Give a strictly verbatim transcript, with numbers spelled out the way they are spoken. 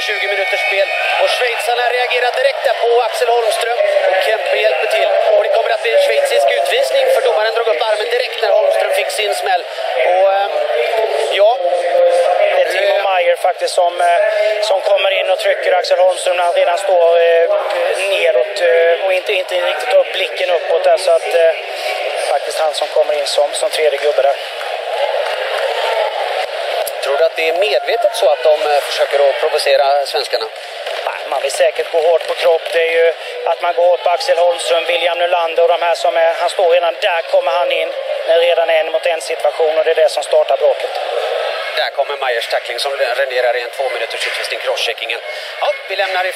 tjugo minuters spel. Och schweizarna reagerar direkt där på Axel Holmström. Och Kempe hjälper till. Och det kommer att bli en schweizisk utvisning, för domaren drog upp armen direkt när Holmström fick sin smäll. Och ähm, ja... Det är Timo Meier faktiskt som, som kommer in och trycker Axel Holmström när han redan står eh, neråt eh, och inte, inte riktigt tar upp blicken uppåt där, så att eh, faktiskt han som kommer in som, som tredje gubbe där. Tror du att det är medvetet så att de försöker att provocera svenskarna? Nej, man vill säkert gå hårt på kropp. Det är ju att man går hårt på Axel Holmström, William Nylander och de här som är, han står redan där, kommer han in när redan är en mot en situation, och det är det som startar bråket. Där kommer Meyers tackling som renderar i en två minuters utvisning, crosscheckingen. Ja, vi lämnar